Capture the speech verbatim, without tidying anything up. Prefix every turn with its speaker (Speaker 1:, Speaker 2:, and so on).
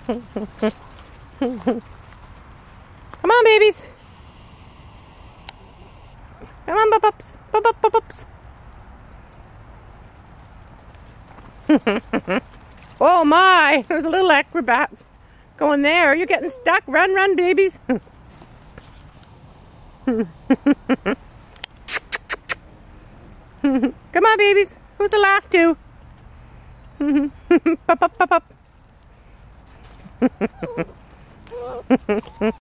Speaker 1: Come on, babies. Come on, pups. Pup, pup, pup, pups. Oh my, there's a little acrobats going there. You're getting stuck. Run, run, babies. Come on, babies. Who's the last two? Pop, pop, pop, pop.